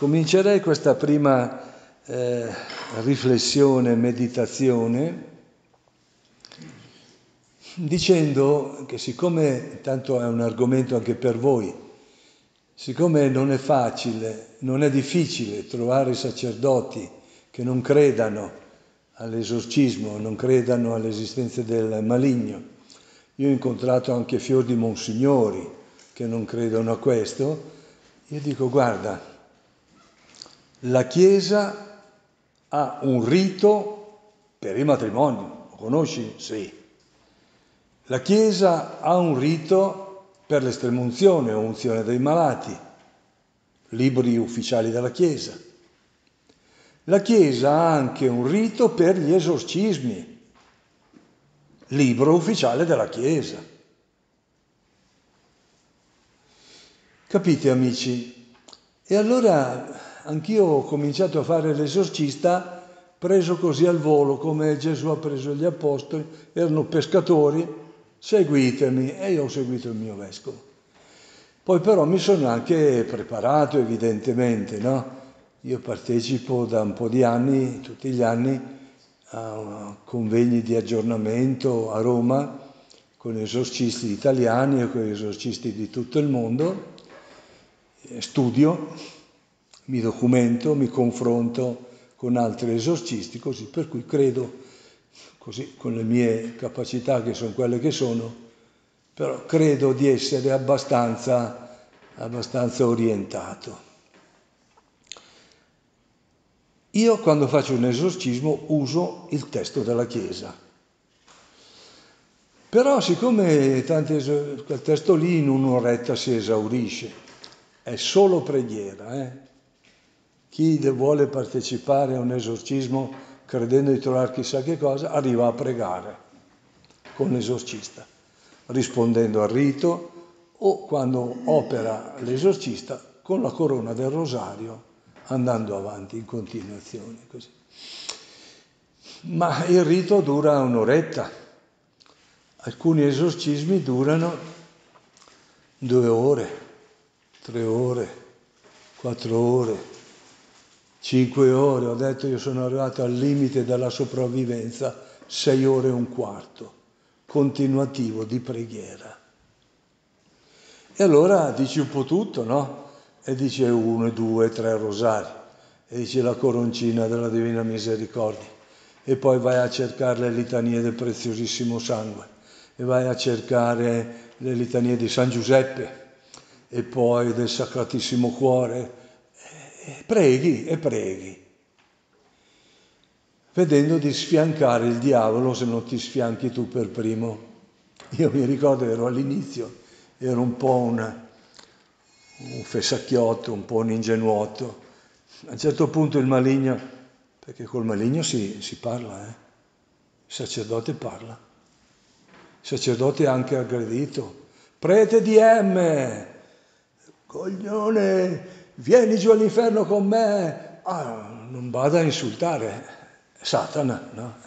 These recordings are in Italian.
Comincerei questa prima riflessione, meditazione, dicendo che siccome, tanto è un argomento anche per voi, siccome non è facile, non è difficile trovare sacerdoti che non credano all'esorcismo, non credano all'esistenza del maligno. Io ho incontrato anche fior di monsignori che non credono a questo. Io dico, guarda, la Chiesa ha un rito per il matrimonio, lo conosci? Sì. La Chiesa ha un rito per l'estremunzione o unzione dei malati, libri ufficiali della Chiesa. La Chiesa ha anche un rito per gli esorcismi, libro ufficiale della Chiesa. Capite, amici? E allora anch'io ho cominciato a fare l'esorcista preso così al volo, come Gesù ha preso gli apostoli, erano pescatori, seguitemi, e io ho seguito il mio vescovo. Poi però mi sono anche preparato, evidentemente, no? Io partecipo da un po' di anni, tutti gli anni, a convegni di aggiornamento a Roma con esorcisti italiani e con esorcisti di tutto il mondo. Studio, mi documento, mi confronto con altri esorcisti, così, per cui credo, così, con le mie capacità che sono quelle che sono, però credo di essere abbastanza orientato. Io quando faccio un esorcismo uso il testo della Chiesa. Però siccome quel testo lì in un'oretta si esaurisce, è solo preghiera. Chi vuole partecipare a un esorcismo credendo di trovare chissà che cosa, arriva a pregare con l'esorcista, rispondendo al rito o quando opera l'esorcista con la corona del rosario, andando avanti in continuazione. Così. Ma il rito dura un'oretta. Alcuni esorcismi durano 2 ore, 3 ore, 4 ore, 5 ore. Ho detto io sono arrivato al limite della sopravvivenza, 6 ore e un quarto, continuativo di preghiera. E allora dici un po' tutto, no? E dici 1, 2, 3 rosari, e dici la coroncina della Divina Misericordia, e poi vai a cercare le litanie del Preziosissimo Sangue, e vai a cercare le litanie di San Giuseppe, e poi del Sacratissimo Cuore, e preghi, vedendo di sfiancare il diavolo se non ti sfianchi tu per primo. Io mi ricordo che ero all'inizio, ero un po' un fessacchiotto, un po' un ingenuotto. A un certo punto il maligno, perché col maligno si parla, il sacerdote parla. Il sacerdote è anche aggredito. Prete di M, coglione, vieni giù all'inferno con me. Non vada a insultare Satana, no?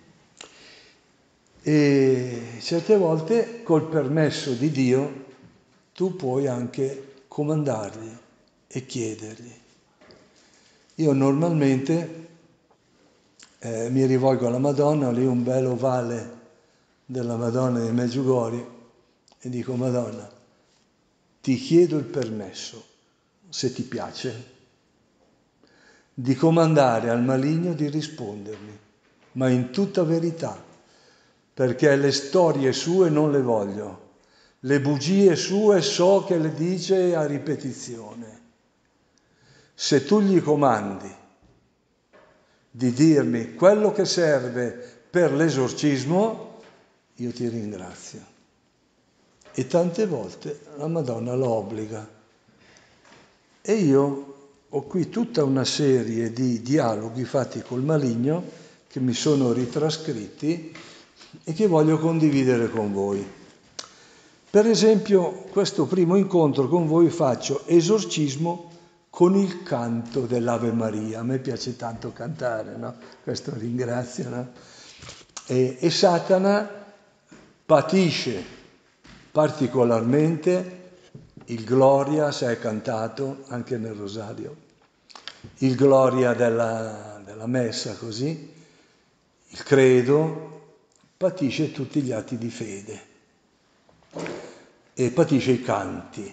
E certe volte, col permesso di Dio, tu puoi anche comandargli e chiedergli. Io normalmente mi rivolgo alla Madonna, lì un bel ovale della Madonna di Medjugorje, e dico: Madonna, ti chiedo il permesso, se ti piace, di comandare al maligno di rispondermi, ma in tutta verità, perché le storie sue non le voglio, le bugie sue so che le dice a ripetizione. Se tu gli comandi di dirmi quello che serve per l'esorcismo, io ti ringrazio. E tante volte la Madonna lo obbliga. E io ho qui tutta una serie di dialoghi fatti col maligno che mi sono ritrascritti e che voglio condividere con voi. Per esempio, questo primo incontro con voi faccio esorcismo con il canto dell'Ave Maria. A me piace tanto cantare, no? Questo ringrazio, no? E Satana patisce particolarmente il Gloria, se è cantato anche nel Rosario, il gloria della messa così, il credo, patisce tutti gli atti di fede e patisce i canti.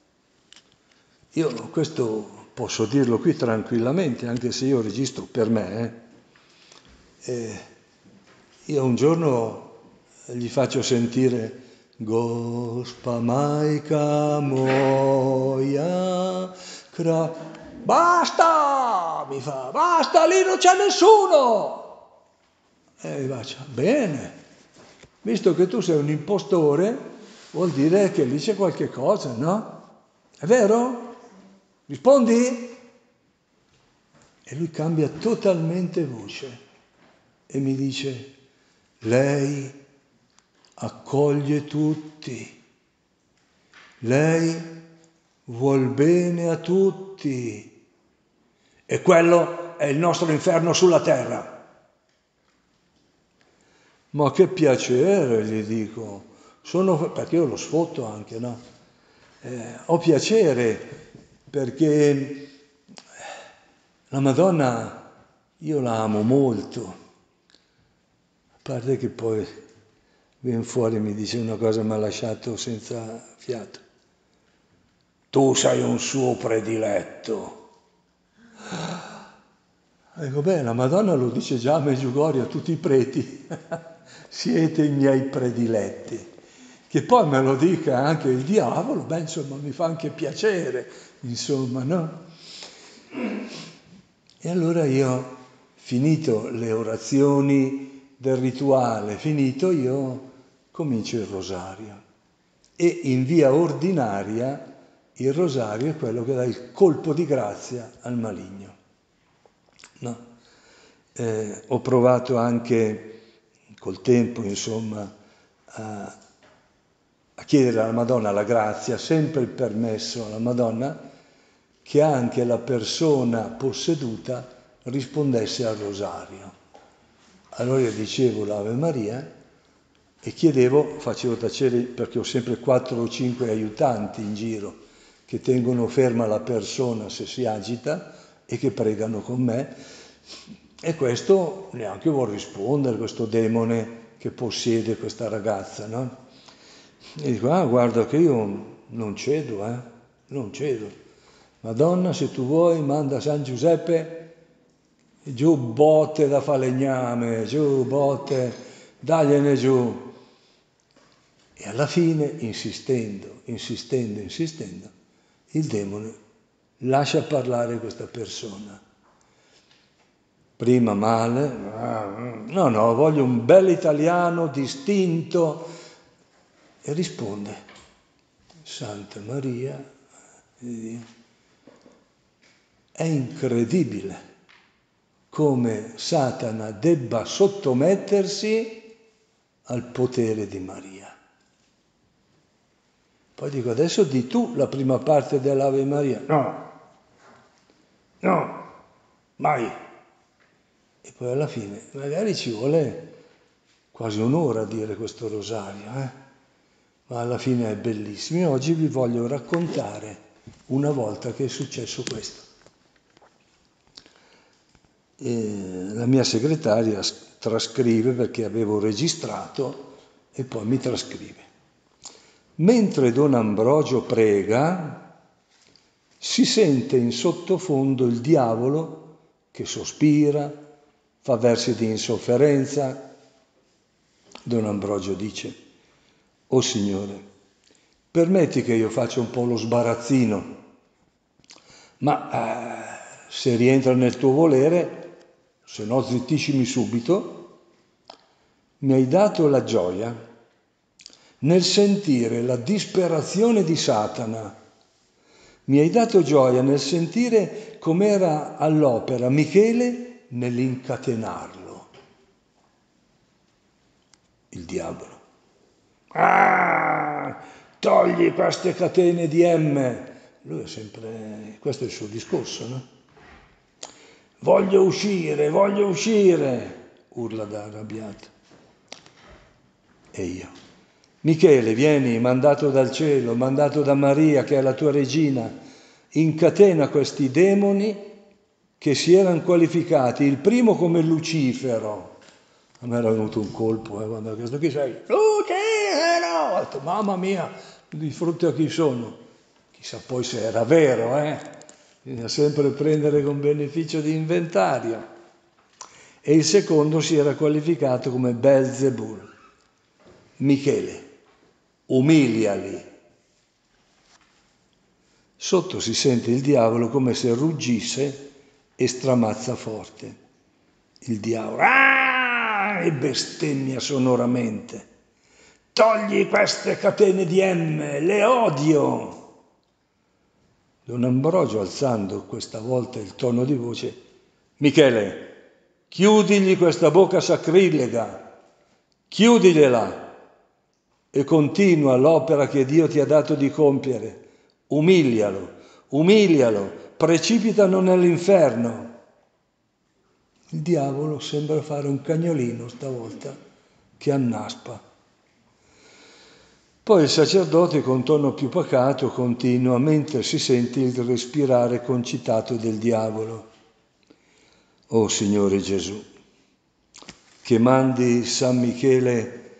Io questo posso dirlo qui tranquillamente, anche se io registro per me. Io un giorno gli faccio sentire Gospa Maika Moia basta! Mi fa, basta, lì non c'è nessuno! E mi faccio, bene, visto che tu sei un impostore, vuol dire che lì c'è qualche cosa, no? È vero? Rispondi? E lui cambia totalmente voce e mi dice, lei accoglie tutti, lei vuol bene a tutti e quello è il nostro inferno sulla terra. Ma che piacere, gli dico, perché io lo sfotto anche, no? Ho piacere perché la Madonna io la amo molto, a parte che poi viene fuori e mi dice una cosa che mi ha lasciato senza fiato. Tu sei un suo prediletto. Dico, beh, la Madonna lo dice già a Medjugorje a tutti i preti, siete i miei prediletti. Che poi me lo dica anche il diavolo, beh, insomma, mi fa anche piacere, insomma, no? E allora io, finito le orazioni del rituale, io comincio il rosario. E in via ordinaria il rosario è quello che dà il colpo di grazia al maligno. No? Ho provato anche col tempo, insomma, a chiedere alla Madonna la grazia, sempre il permesso alla Madonna, che anche la persona posseduta rispondesse al rosario. Allora io dicevo l'Ave Maria e chiedevo, facevo tacere, perché ho sempre 4 o 5 aiutanti in giro che tengono ferma la persona se si agita e che pregano con me, e questo neanche vuol rispondere, questo demone che possiede questa ragazza, no? E dico, guarda che io non cedo, non cedo. Madonna, se tu vuoi, manda San Giuseppe, giù botte da falegname, giù botte, dagliene giù. E alla fine, insistendo, il demone lascia parlare questa persona. Prima male, no, voglio un bel italiano distinto. E risponde, Santa Maria, è incredibile come Satana debba sottomettersi al potere di Maria. Poi dico, adesso di tu la prima parte dell'Ave Maria. No, mai. E poi alla fine, magari ci vuole quasi un'ora a dire questo rosario, ma alla fine è bellissimo. Io oggi vi voglio raccontare una volta che è successo questo. La mia segretaria trascrive, perché avevo registrato, e poi mi trascrive. Mentre Don Ambrogio prega, si sente in sottofondo il diavolo che sospira, fa versi di insofferenza. Don Ambrogio dice, «O Signore, permetti che io faccia un po' lo sbarazzino, ma se rientra nel tuo volere, se no zittiscimi subito, mi hai dato la gioia nel sentire la disperazione di Satana, mi hai dato gioia nel sentire com'era all'opera Michele nell'incatenarlo, il diavolo. Togli queste catene di M. Lui è sempre, questo è il suo discorso, no? Voglio uscire, urla da arrabbiato. E io, Michele, vieni, mandato dal cielo, mandato da Maria, che è la tua regina, incatena questi demoni che si erano qualificati, il primo come Lucifero. A me era venuto un colpo, quando questo chi sei? Lucifero! Ho detto, mamma mia, di fronte a chi sono? Chissà poi se era vero, Bisogna sempre prendere con beneficio di inventario. E il secondo si era qualificato come Belzebul. Michele, umiliali. Sotto si sente il diavolo come se ruggisse e stramazza forte. Il diavolo e bestemmia sonoramente. Togli queste catene di M, le odio! Don Ambrogio, alzando questa volta il tono di voce, Michele, chiudigli questa bocca sacrilega, chiudigliela e continua l'opera che Dio ti ha dato di compiere. Umilialo, precipitano nell'inferno. Il diavolo sembra fare un cagnolino stavolta che annaspa. Poi il sacerdote con tono più pacato continua mentre si sente il respirare concitato del diavolo. Oh Signore Gesù, che mandi San Michele,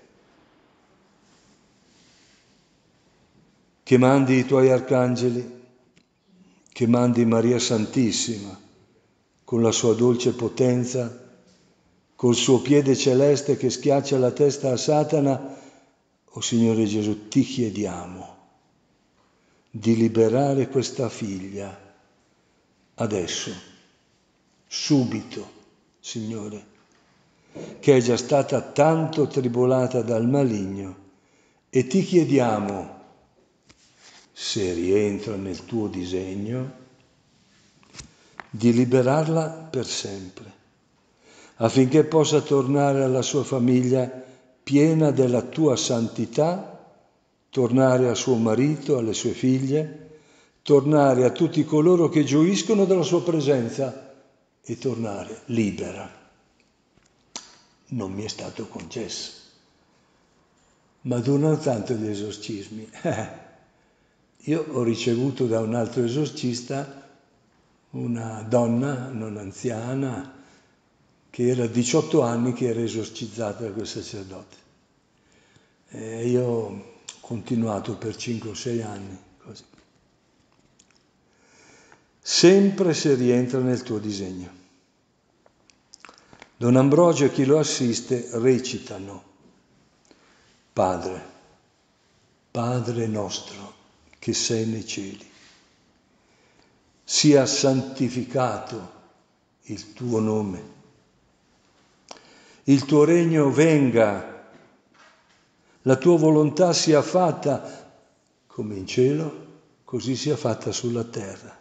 che mandi i tuoi arcangeli, che mandi Maria Santissima con la sua dolce potenza, col suo piede celeste che schiaccia la testa a Satana. Oh Signore Gesù, ti chiediamo di liberare questa figlia adesso, subito, Signore, che è già stata tanto tribolata dal maligno, e ti chiediamo, se rientra nel tuo disegno, di liberarla per sempre, affinché possa tornare alla sua famiglia piena della tua santità, tornare a suo marito, alle sue figlie, tornare a tutti coloro che gioiscono della sua presenza e tornare libera. Non mi è stato concesso, ma durano tanto gli esorcismi. Io ho ricevuto da un altro esorcista una donna non anziana che era 18 anni che era esorcizzata da quel sacerdote. E io ho continuato per 5 o 6 anni così. Sempre se rientra nel tuo disegno. Don Ambrogio e chi lo assiste recitano: Padre, Padre nostro che sei nei cieli, sia santificato il tuo nome, il tuo regno venga, la tua volontà sia fatta come in cielo, così sia fatta sulla terra.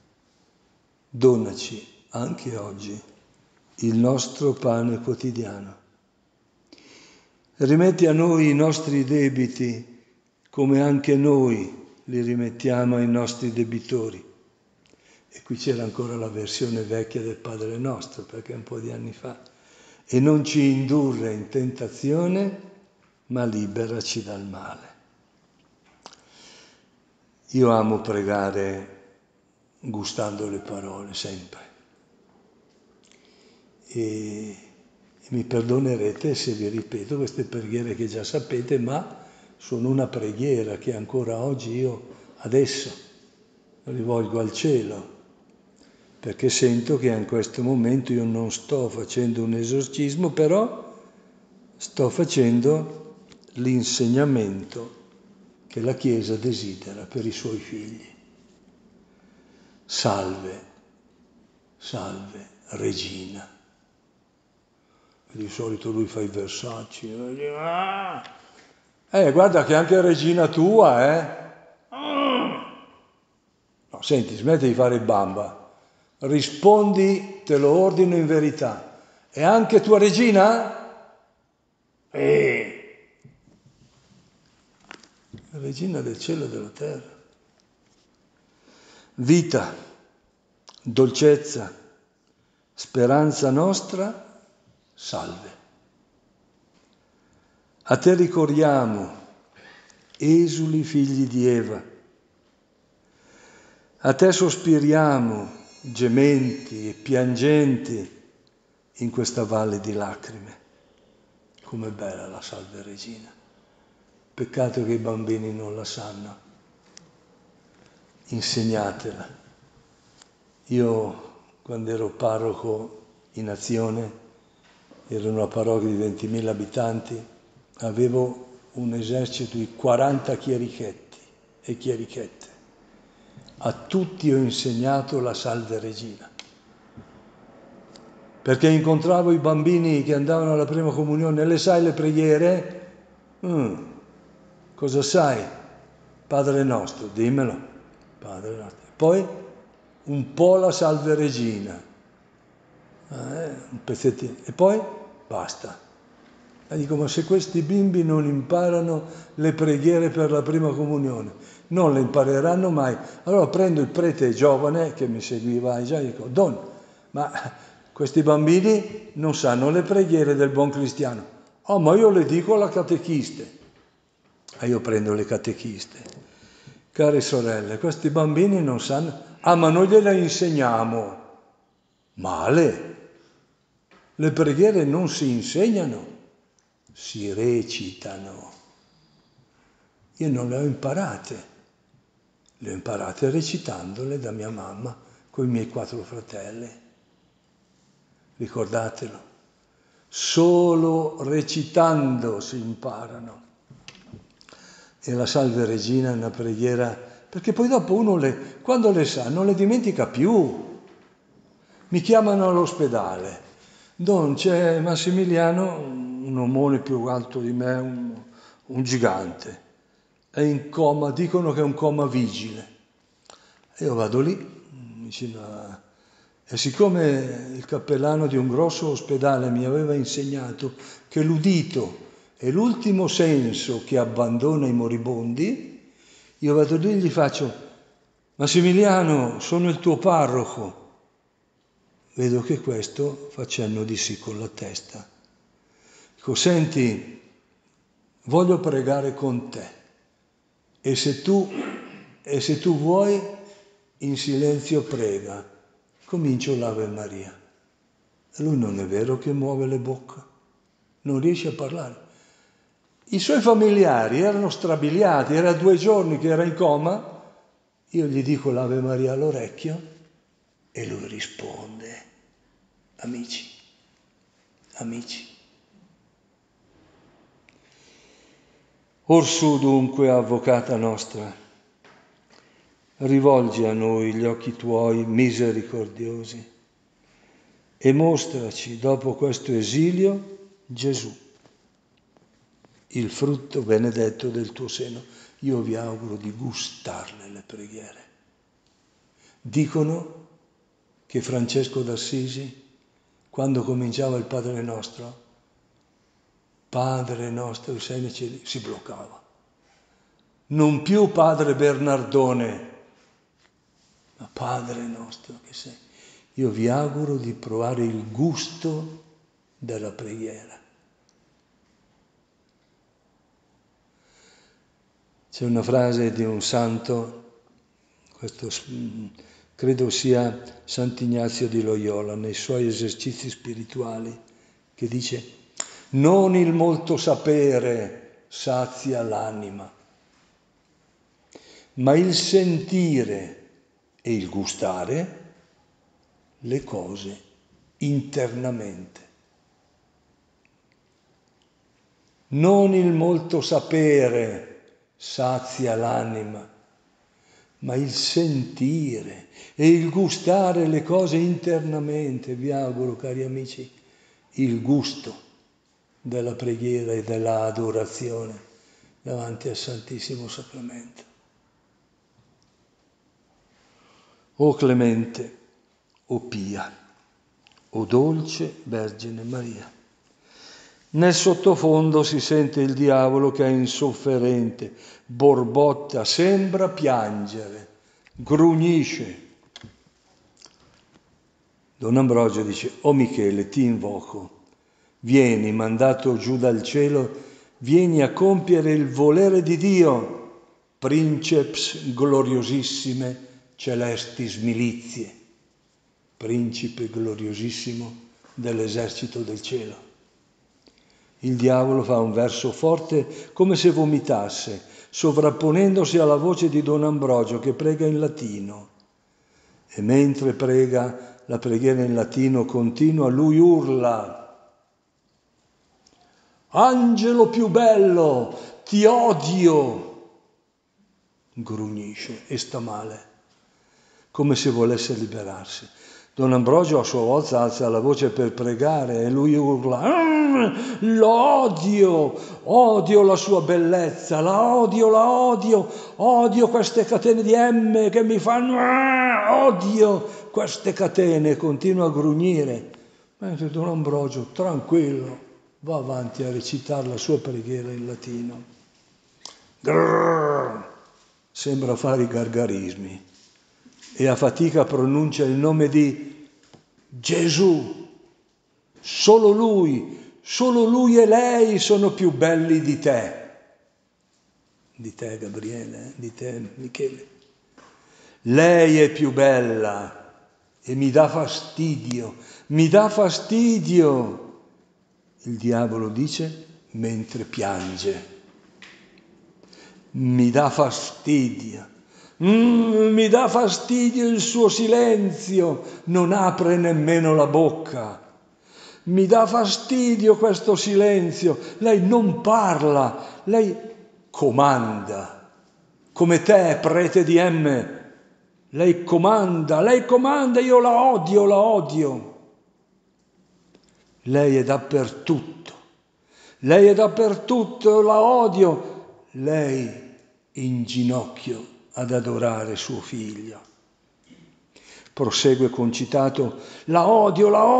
Donaci anche oggi il nostro pane quotidiano. Rimetti a noi i nostri debiti come anche noi li rimettiamo ai nostri debitori. E qui c'era ancora la versione vecchia del Padre Nostro, perché è un po' di anni fa. E non ci indurre in tentazione, ma liberaci dal male. Io amo pregare gustando le parole, sempre. E mi perdonerete se vi ripeto queste preghiere che già sapete, ma sono una preghiera che ancora oggi io adesso rivolgo al cielo, perché sento che in questo momento io non sto facendo un esorcismo, però sto facendo l'insegnamento che la Chiesa desidera per i suoi figli. Salve, salve, Regina. Di solito lui fa i versacci. Guarda che anche Regina tua, No, senti, smetti di fare il bamba. Rispondi, te lo ordino in verità. E anche tua regina? Regina del cielo e della terra. Vita, dolcezza, speranza nostra, salve. A te ricorriamo, esuli figli di Eva. A te sospiriamo, gementi e piangenti in questa valle di lacrime. Com'è bella la Salve Regina. Peccato che i bambini non la sanno. Insegnatela. Io, quando ero parroco in Azione, ero una parrocchia di 20.000 abitanti, avevo un esercito di 40 chierichetti e chierichette. A tutti ho insegnato la Salve Regina. Perché incontravo i bambini che andavano alla prima comunione, le sai le preghiere? Cosa sai? Padre nostro, dimmelo. Padre nostro. Poi un po' la Salve Regina, un pezzettino, e poi basta. E dico, ma se questi bimbi non imparano le preghiere per la prima comunione, non le impareranno mai. Allora prendo il prete giovane che mi seguiva già e dico, Don, ma questi bambini non sanno le preghiere del buon cristiano. Oh, ma io le dico alla catechiste. E io prendo le catechiste. Care sorelle, questi bambini non sanno. Ah, ma noi gliele insegniamo. Male. Le preghiere non si insegnano, si recitano. Io non le ho imparate. Le ho imparate recitandole da mia mamma con i miei 4 fratelli. Ricordatelo. Solo recitando si imparano. E la Salve Regina è una preghiera, perché poi dopo uno quando le sa non le dimentica più. Mi chiamano all'ospedale. Don, c'è Massimiliano, un omone più alto di me, un gigante. È in coma, dicono che è un coma vigile. E io vado lì, vicino e siccome il cappellano di un grosso ospedale mi aveva insegnato che l'udito è l'ultimo senso che abbandona i moribondi, io vado lì e gli faccio, Massimiliano, sono il tuo parroco. Vedo che questo fa cenno di sì con la testa. Dico, senti, voglio pregare con te e se tu vuoi in silenzio prega. Comincio l'Ave Maria. E lui non è vero che muove le bocche, non riesce a parlare. I suoi familiari erano strabiliati, era 2 giorni che era in coma, io gli dico l'Ave Maria all'orecchio e lui risponde, amici. Orsù dunque, avvocata nostra, rivolgi a noi gli occhi tuoi misericordiosi e mostraci dopo questo esilio Gesù, il frutto benedetto del tuo seno. Io vi auguro di gustarle le preghiere. Dicono che Francesco d'Assisi, quando cominciava il Padre Nostro, che sei nei cieli, si bloccava. Non più Padre Bernardone, ma Padre nostro che sei. Io vi auguro di provare il gusto della preghiera. C'è una frase di un santo, questo credo sia Sant'Ignazio di Loyola, nei suoi esercizi spirituali, che dice: non il molto sapere sazia l'anima, ma il sentire e il gustare le cose internamente. Non il molto sapere sazia l'anima, ma il sentire e il gustare le cose internamente. Vi auguro, cari amici, il gusto della preghiera e della adorazione davanti al Santissimo Sacramento. O clemente, o pia, o dolce Vergine Maria. Nel sottofondo si sente il diavolo che è insofferente, borbotta, sembra piangere, grugnisce. Don Ambrogio dice: o Michele, ti invoco, vieni, mandato giù dal cielo, vieni a compiere il volere di Dio, princeps gloriosissime celestis milizie. principe gloriosissimo dell'esercito del cielo. Il diavolo fa un verso forte come se vomitasse, sovrapponendosi alla voce di Don Ambrogio che prega in latino. E mentre prega la preghiera in latino continua, lui urla: «Angelo più bello, ti odio!» Grugnisce e sta male, come se volesse liberarsi. Don Ambrogio a sua volta alza la voce per pregare e lui urla: «Lo odio la sua bellezza, la odio queste catene di M che mi fanno, odio queste catene», continua a grugnire, mentre Don Ambrogio, tranquillo, va avanti a recitare la sua preghiera in latino. Grrr, sembra fare i gargarismi e a fatica pronuncia il nome di Gesù. Solo lui e lei sono più belli di te. Di te, Gabriele, di te, Michele. Lei è più bella e mi dà fastidio. Il diavolo dice mentre piange. Mi dà fastidio il suo silenzio, non apre nemmeno la bocca. Mi dà fastidio questo silenzio, lei non parla, lei comanda, come te, prete di M. Lei comanda, io la odio. Lei è dappertutto, la odio. Lei in ginocchio ad adorare suo figlio. Prosegue concitato: la odio, la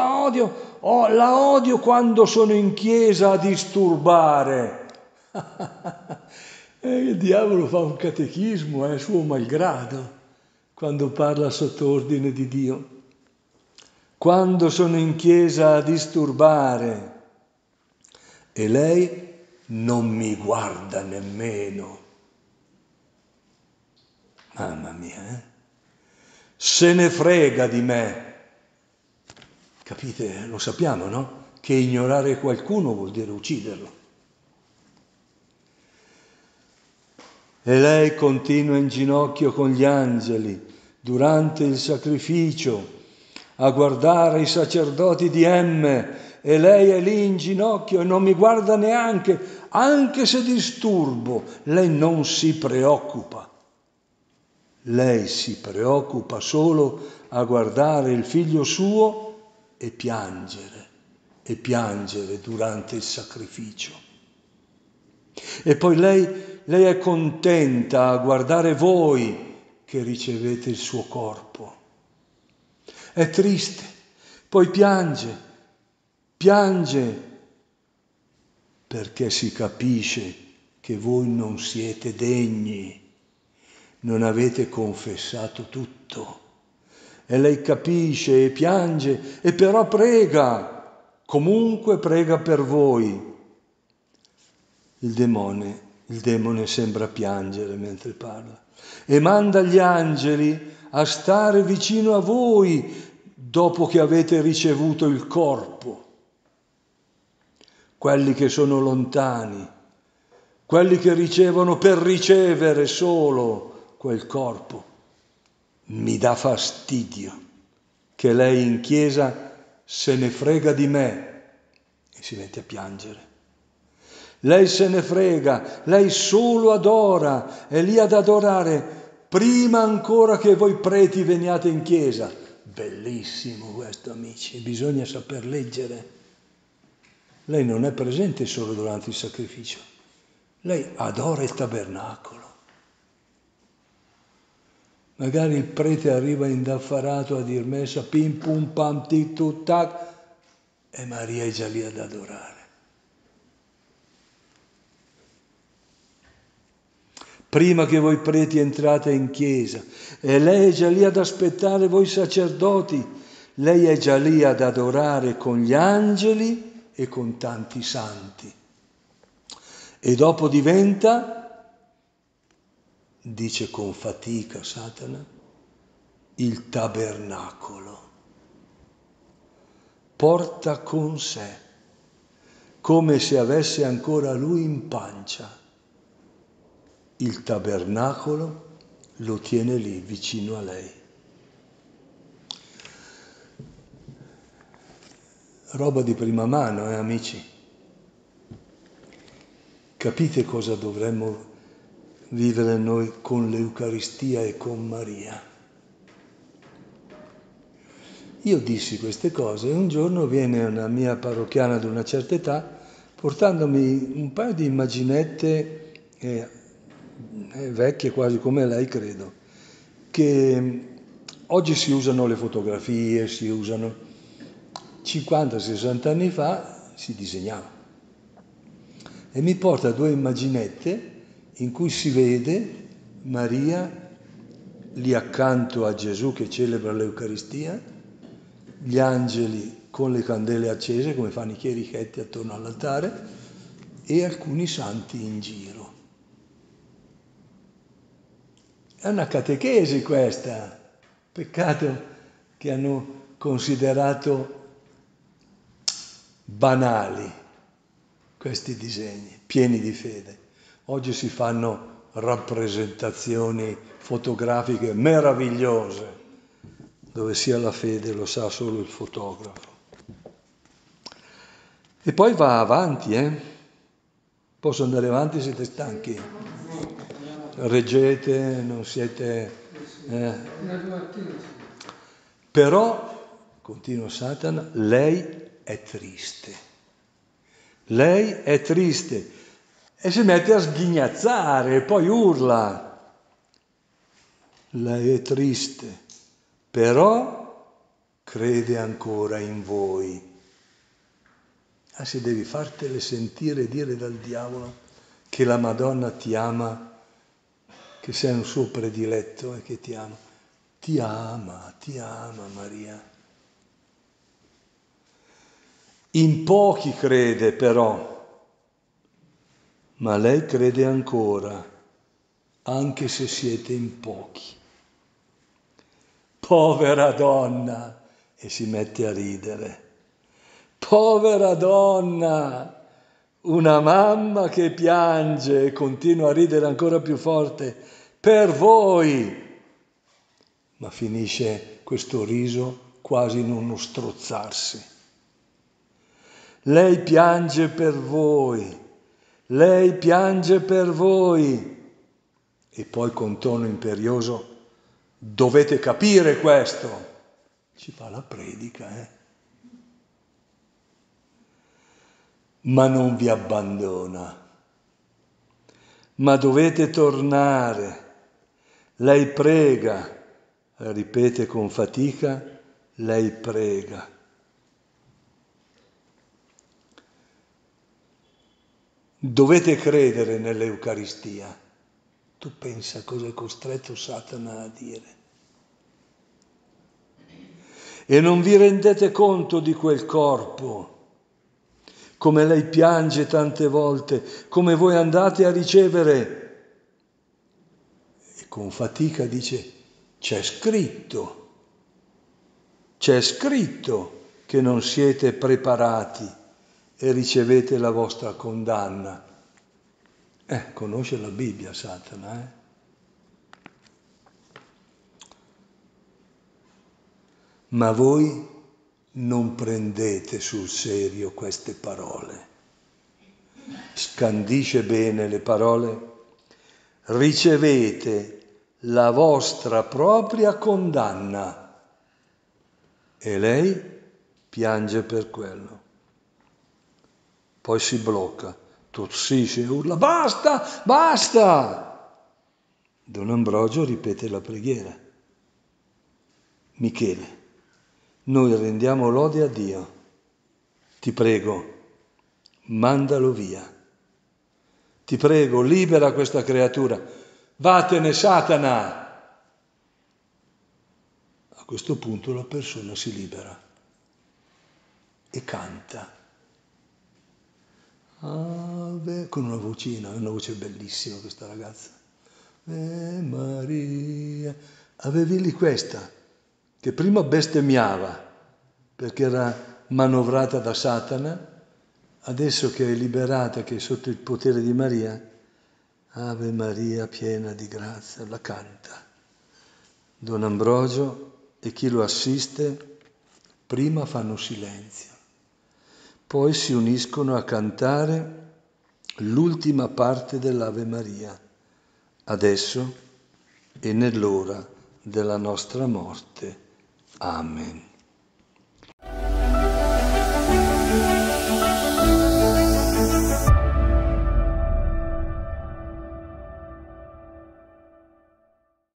odio quando sono in chiesa a disturbare. Il diavolo fa un catechismo, suo malgrado, quando parla sotto ordine di Dio. Quando sono in chiesa a disturbare e lei non mi guarda nemmeno. Mamma mia, se ne frega di me. Capite? Lo sappiamo, no? Che ignorare qualcuno vuol dire ucciderlo. E lei continua in ginocchio con gli angeli durante il sacrificio a guardare i sacerdoti di M, e lei è lì in ginocchio e non mi guarda neanche, anche se disturbo. Lei non si preoccupa. Lei si preoccupa solo a guardare il figlio suo e piangere durante il sacrificio. E poi lei è contenta a guardare voi che ricevete il suo corpo. È triste, poi piange perché si capisce che voi non siete degni, non avete confessato tutto. E lei capisce e piange e però prega, comunque prega per voi. Il demone sembra piangere mentre parla e manda gli angeli a stare vicino a voi dopo che avete ricevuto il corpo. Quelli che sono lontani, quelli che ricevono per ricevere solo quel corpo. Mi dà fastidio che lei in chiesa se ne frega di me e si mette a piangere. Lei se ne frega, lei solo adora, è lì ad adorare prima ancora che voi preti veniate in chiesa. Bellissimo questo, amici, bisogna saper leggere. Lei non è presente solo durante il sacrificio, lei adora il tabernacolo. Magari il prete arriva indaffarato a dir messa, pim pum pam tic tuc tac, e Maria è già lì ad adorare. Prima che voi preti entrate in chiesa, e lei è già lì ad aspettare voi sacerdoti, lei è già lì ad adorare con gli angeli e con tanti santi. E dopo diventa, dice con fatica Satana, il tabernacolo. porta con sé, come se avesse ancora lui in pancia. Il tabernacolo lo tiene lì, vicino a lei. Roba di prima mano, amici? Capite cosa dovremmo vivere noi con l'Eucaristia e con Maria? Io dissi queste cose e un giorno viene una mia parrocchiana di una certa età portandomi un paio di immaginette vecchie quasi come lei, credo, che oggi si usano le fotografie, si usano 50-60 anni fa si disegnava. E mi porta 2 immaginette in cui si vede Maria lì accanto a Gesù che celebra l'Eucaristia, gli angeli con le candele accese come fanno i chierichetti attorno all'altare e alcuni santi in giro. È una catechesi questa, peccato che hanno considerato banali questi disegni, pieni di fede. Oggi si fanno rappresentazioni fotografiche meravigliose, dove sia la fede lo sa solo il fotografo. E poi va avanti, Posso andare avanti, siete stanchi? Reggete, non siete... Però, continua Satana, lei è triste. Lei è triste e si mette a sghignazzare e poi urla. Lei è triste, però crede ancora in voi. Se devi fartele sentire dire dal diavolo che la Madonna ti ama, che sei un suo prediletto e che ti ama. Ti ama Maria. In pochi crede però, ma lei crede ancora, anche se siete in pochi. Povera donna! E si mette a ridere. Povera donna! Una mamma che piange e continua a ridere ancora più forte per voi. Ma finisce questo riso quasi in uno strozzarsi. Lei piange per voi. Lei piange per voi. E poi con tono imperioso, dovete capire questo. Ci fa la predica, Ma non vi abbandona. Ma dovete tornare. Lei prega, ripete con fatica, lei prega. Dovete credere nell'Eucaristia. Tu pensa cosa è costretto Satana a dire. E non vi rendete conto di quel corpo, come lei piange tante volte, come voi andate a ricevere. E con fatica dice, c'è scritto che non siete preparati e ricevete la vostra condanna. Conosce la Bibbia Satana, Ma voi non prendete sul serio queste parole. Scandisce bene le parole. Ricevete la vostra propria condanna. E lei piange per quello. Poi si blocca, tossisce e urla, basta, basta! Don Ambrogio ripete la preghiera. Michele, noi rendiamo lode a Dio. Ti prego, mandalo via. Ti prego, libera questa creatura. Vattene, Satana! A questo punto la persona si libera e canta. Ave, con una vocina, una voce bellissima questa ragazza. Maria. Avevi lì questa, che prima bestemmiava, perché era manovrata da Satana, adesso che è liberata, che è sotto il potere di Maria, Ave Maria piena di grazia, la canta. Don Ambrogio e chi lo assiste prima fanno silenzio, poi si uniscono a cantare l'ultima parte dell'Ave Maria, adesso e nell'ora della nostra morte. Amen.